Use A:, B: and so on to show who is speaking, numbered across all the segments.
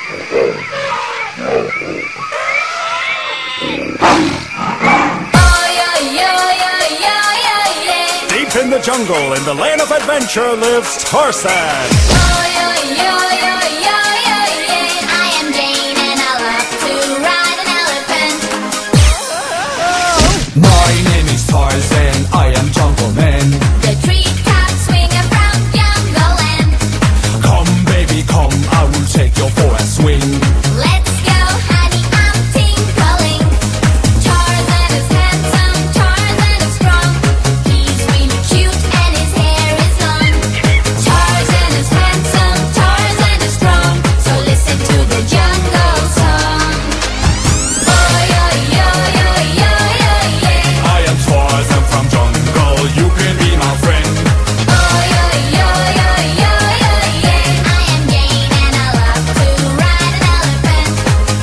A: Deep in the jungle, in the lane of adventure, lives Tarzan.
B: I am Jane and I love to ride an elephant.
C: My name is Tarzan, I am jungle man.
B: The treetops swinging from jungle land.
C: Come baby, come, I will take you for a swing.
B: Let's go, honey, I'm tinkling. Tarzan is handsome, Tarzan is strong. He's really cute and his hair is long. Tarzan is handsome, Tarzan is strong. So listen to the jungle song.
C: I am Tarzan from jungle, you can be my friend.
B: I am Jane and I love to ride an elephant.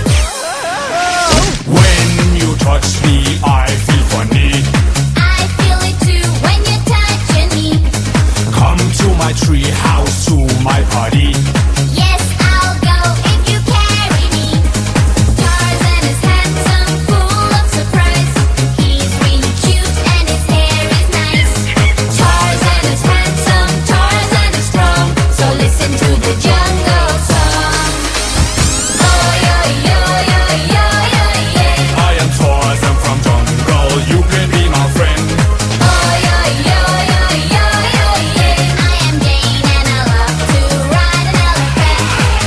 C: When you touch me, I feel funny.
B: I feel it too when you're touching me.
C: Come to my tree house, to my party.
B: Yes, I'll go if you carry me. Tarzan is handsome, full of surprise. He's really cute and his hair is nice. Tarzan is handsome, Tarzan is strong. So listen to the jungle song.
C: I am Tarzan from jungle, you can be my friend.
B: I am Jane and I love to ride an elephant.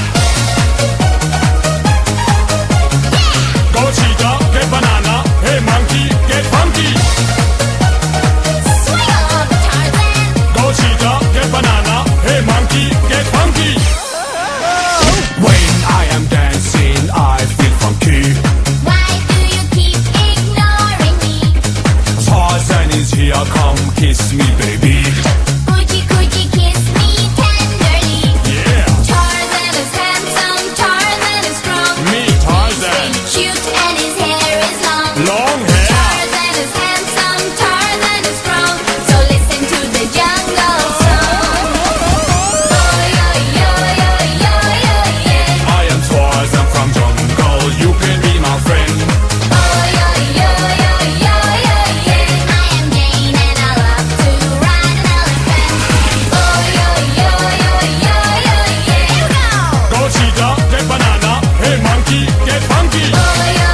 C: Go cheetah, get banana, hey monkey, get funky.
B: Swing on, Tarzan.
C: Go cheetah, get banana, hey monkey, get funky. When I am dancing, I feel funky.
B: Why do you keep ignoring me?
C: Tarzan is here, come kiss me, baby.
B: Could you kiss me tenderly?
C: Yeah,
B: Tarzan is handsome, Tarzan is strong.
C: me Tarzan,
B: He's cute and his hair is long.
C: long hair.
B: Tarzan is handsome, Tarzan is strong. So listen to the jungle song.
C: I am Tarzan from jungle, you can be my friend.
B: I am Jane and I love to ride an elephant. Here we go.
C: Go cheetah, get banana, hey monkey, get funky.
B: I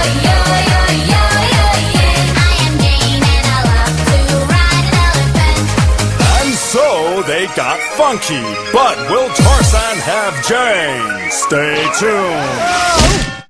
B: am Jane and I love to ride an elephant.
A: And so they got funky. But will Tarzan have Jane? Stay tuned.